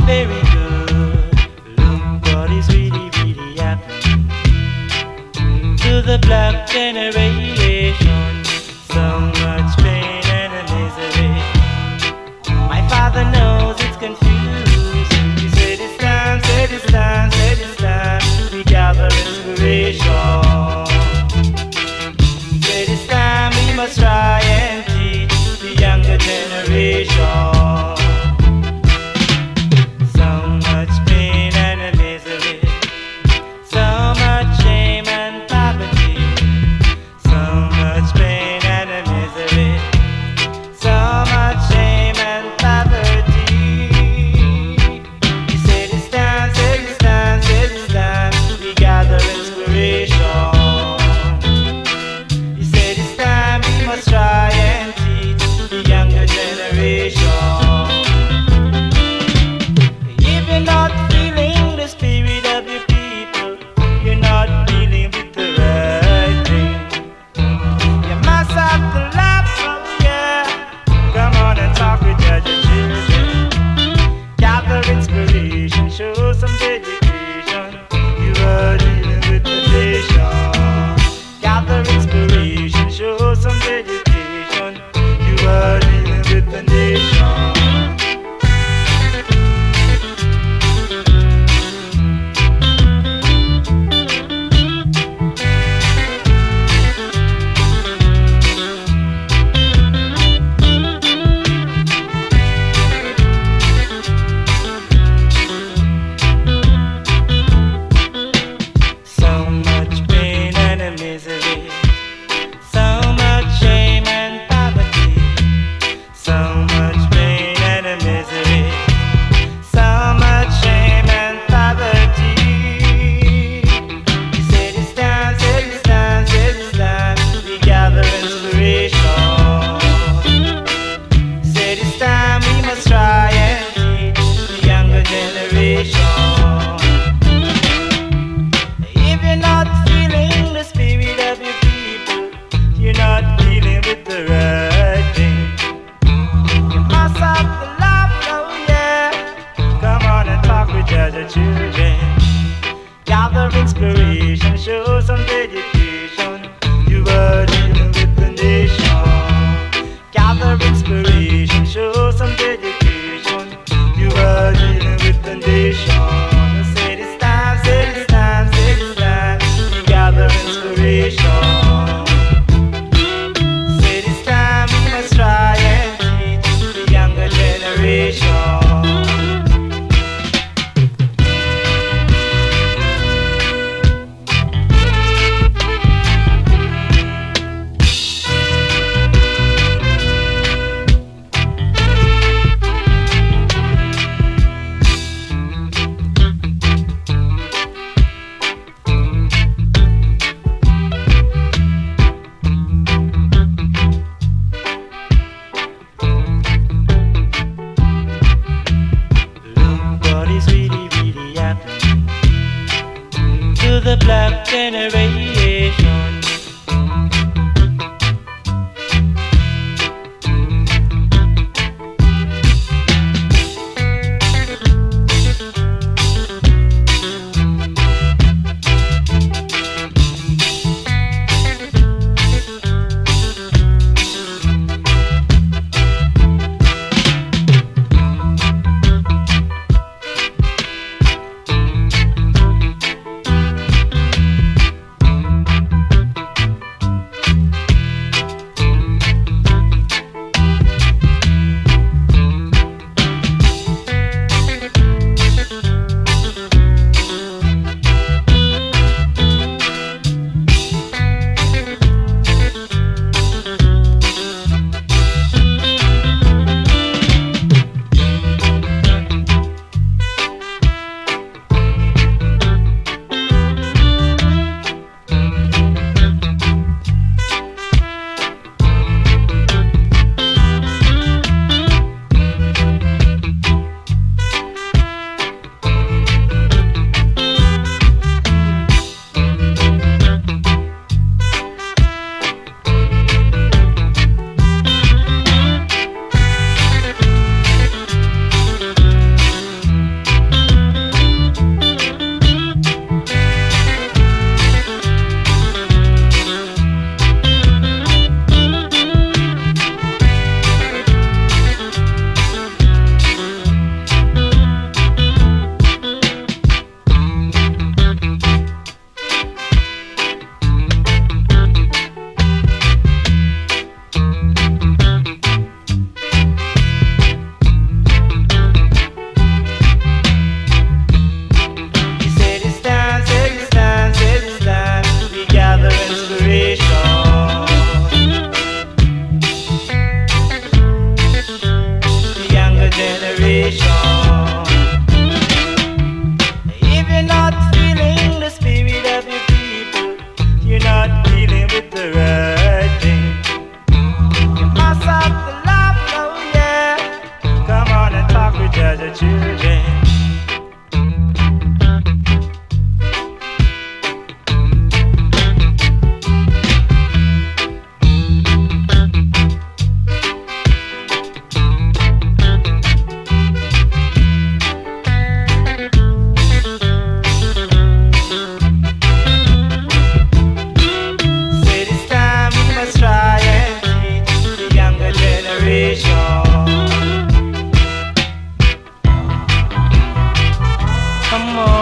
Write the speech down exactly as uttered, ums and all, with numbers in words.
very good. Look what is really, really happening to the black generation. So much pain and misery. My father knows it's confusing. He said it's time, said it's time, said it's time. We gather inspiration. Said it's time we must try and teach the younger generation. So much pain and misery. So much shame and poverty. So much pain and misery. So much shame and poverty. He said it's time, said it's time, said it's time. We gather inspiration. He said it's time we must try and teach the younger generation. If you're not feeling the spirit of your people, you're not dealing with the right thing. You must have to laugh, oh yeah. Come on and talk with your children. Gather inspiration, show some dedication. You are dealing with the nation. Gather inspiration, show some dedication. You are dealing with the nation. So much pain and misery. So much shame and poverty. So much pain and misery. So much shame and poverty. He said it's time, said it's time, said it's time. We gather inspiration. Said it's time we must try and teach the younger generation. If you're not feeling the spirit of your people, you're not dealing with the right thing. You must have the love, oh yeah. Come on and talk with your children. Gather inspiration, show some dedication. You are dealing with the nation. Gather inspiration, show some dedication. You are dealing with the nation. Said it's time, said it's time, said it's time. You gather inspiration. Said it's time we must try and teach the younger generation. Look what is really, really happening to the black generation. some more.